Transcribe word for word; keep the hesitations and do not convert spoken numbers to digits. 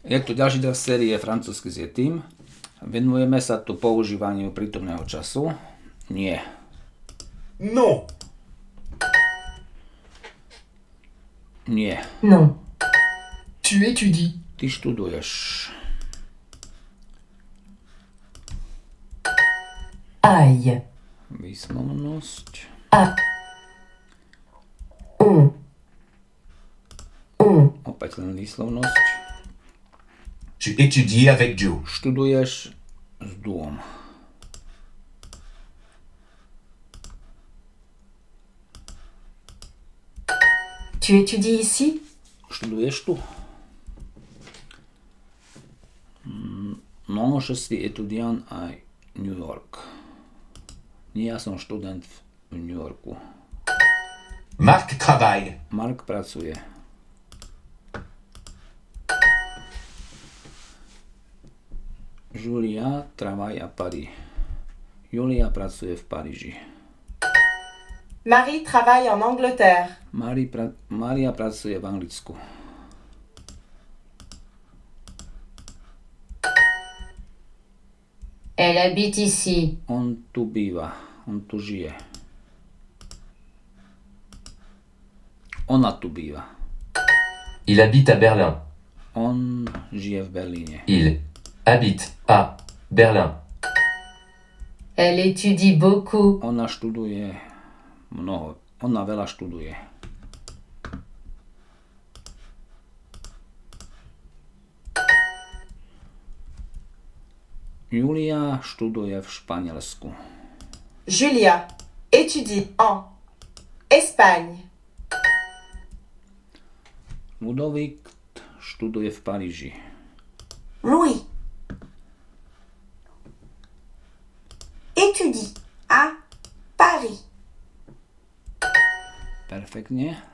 Je tu ďalší druh série Francúzsky s Yetim. Venujeme sa tu používaniu prítomného času. Nie. Non. Nie. Non. Tu étudies. Ty študuješ. Aille. Výslovnosť. A. On. On. Opäť len výslovnosť. Tu étudies avec Joe. Študuješ s Duom. Tu étudies ici? Študuješ tu? Non, je suis étudiant à New York. Nie, ja som študent v New Yorku. Marc travaille. Mark pracuje. Julia travaille à Paris. Julia pracuje v Paríži. Marie travaille en Angleterre. Mari pra- Maria pracuje v Anglicku. Elle habite ici. On tu býva. On tu žije. Ona tu býva. Il habite à Berlin. On žije v Berlíne. Il habite à Berlin. Elle étudie beaucoup. Ona študuje mnoho. Ona veľa študuje. Julia študuje v Španielsku. Julia étudie en Espagne. Ludovik študuje v Paríži. Louis étudie à Paris. Perfektne.